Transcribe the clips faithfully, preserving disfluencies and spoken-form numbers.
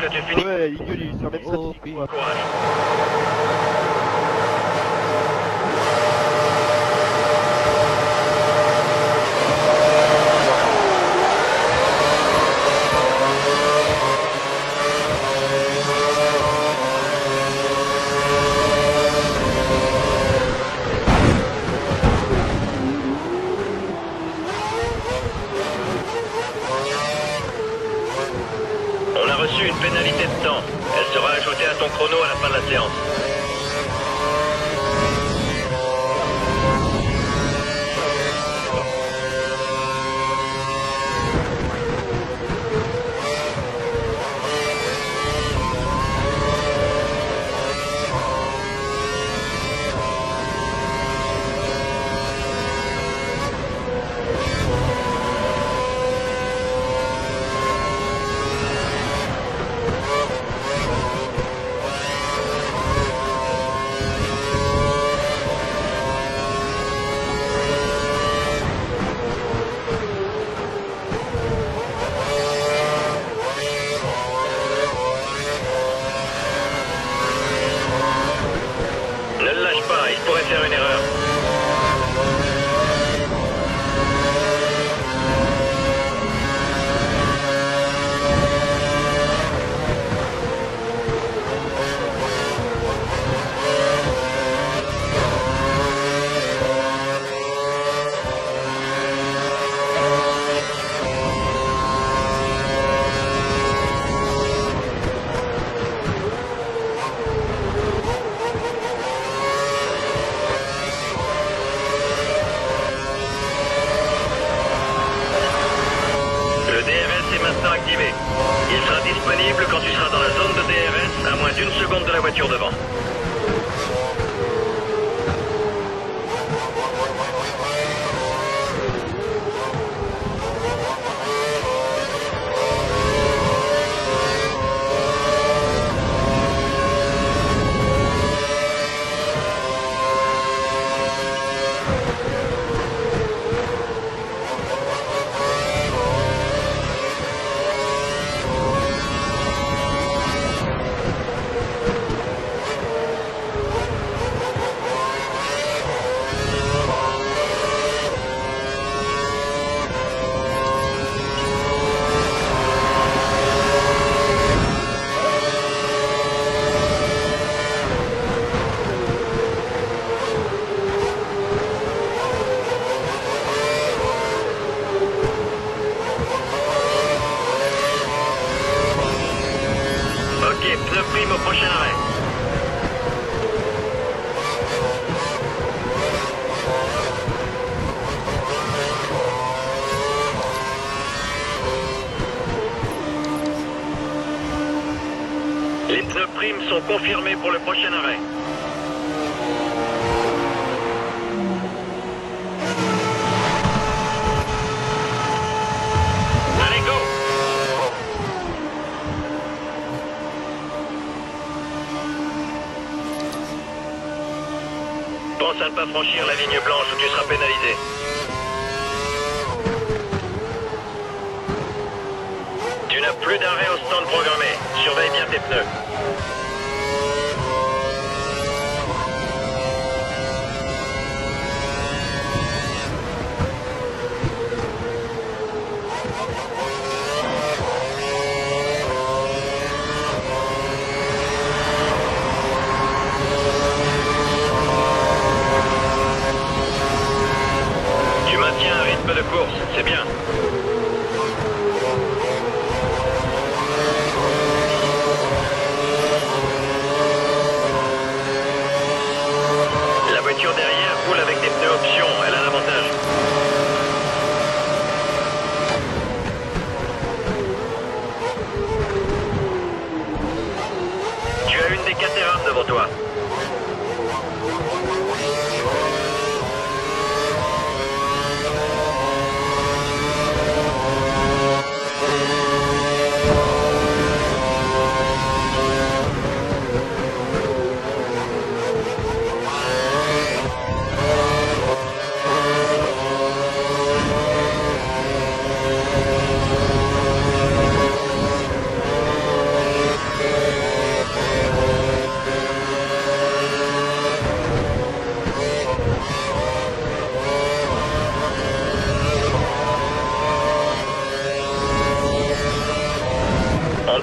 que tu finis. Ouais, idiot, il est sur la même Oh, stratégie que moi. Courage. On a reçu une pénalité de temps. Elle sera ajoutée à ton chrono à la fin de la séance. Ne le lâche pas, il pourrait faire une erreur. Le D R S est maintenant activé. Il sera disponible quand tu seras dans la zone de D R S à moins d'une seconde de la voiture devant. Ok, pneu prime au prochain arrêt. Les pneus primes sont confirmés pour le prochain arrêt. Allez, go! Pense à ne pas franchir la ligne blanche où tu seras pénalisé. Tu n'as plus d'arrêt au stand programmé. Surveille bien tes pneus. Tu maintiens un rythme de course, c'est bien. La voiture derrière roule avec des pneus option, elle a l'avantage. Tu as une des Caterham devant toi.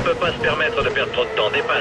peut pas se permettre de perdre trop de temps, dépasse.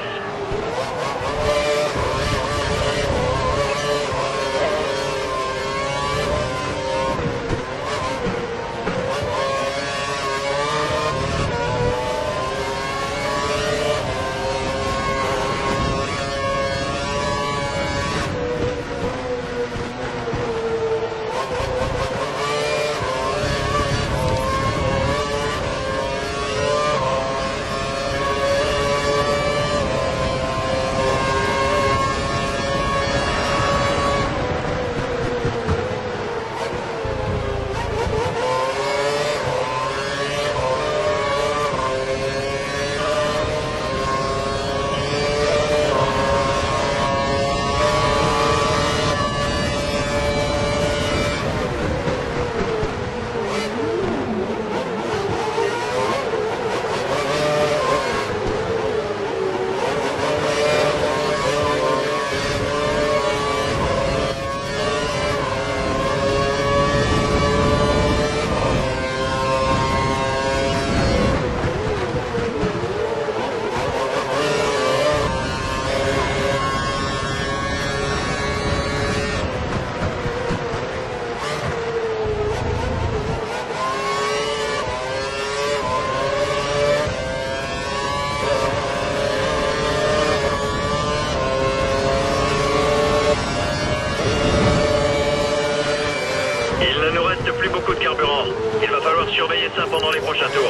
Plus beaucoup de carburant. Il va falloir surveiller ça pendant les prochains tours.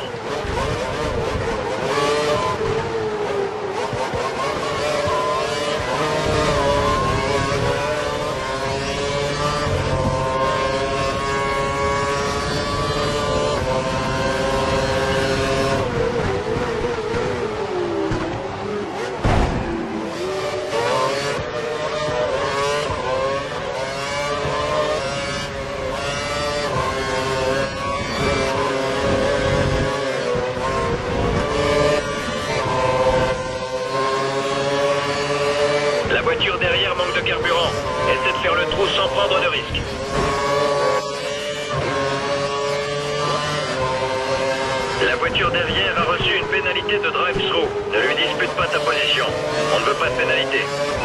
La voiture derrière manque de carburant. Essaie de faire le trou sans prendre de risque. La voiture derrière a reçu une pénalité de drive-through. Ne lui dispute pas ta position. On ne veut pas de pénalité.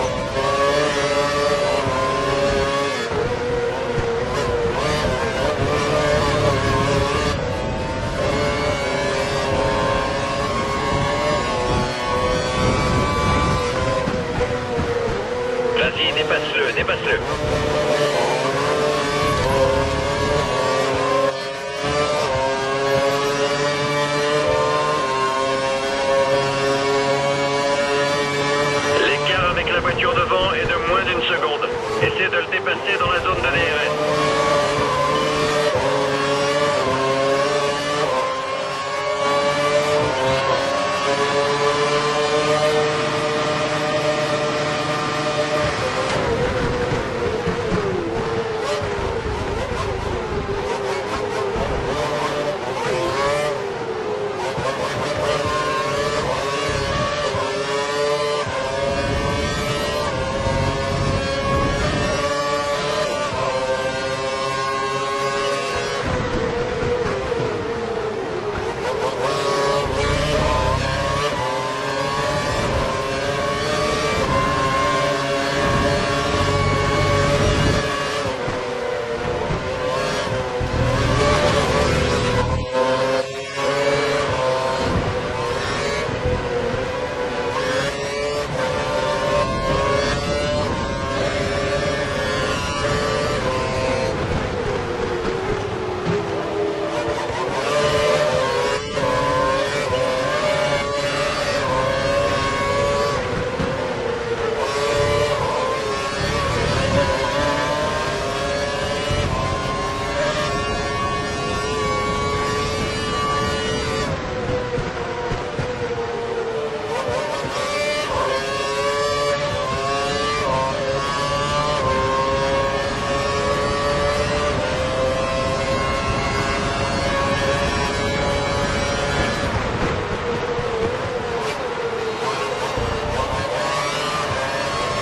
Vas-y, dépasse-le, dépasse-le. L'écart avec la voiture devant est de moins d'une seconde. Essaie de le dépasser dans la zone de D R S.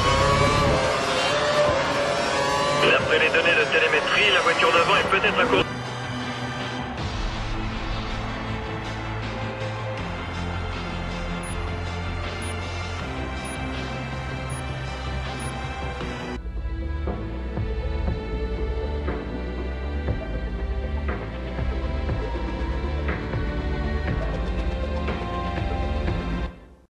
D'après les données de télémétrie, la voiture devant est peut-être à cause...